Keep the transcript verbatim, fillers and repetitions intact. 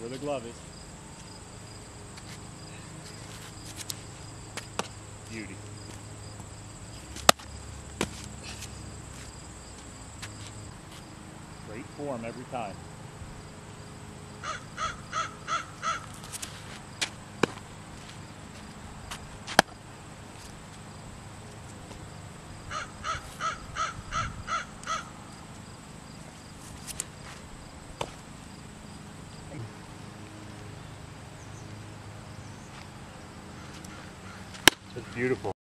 where the glove is. Beauty. Great form every time. It's beautiful.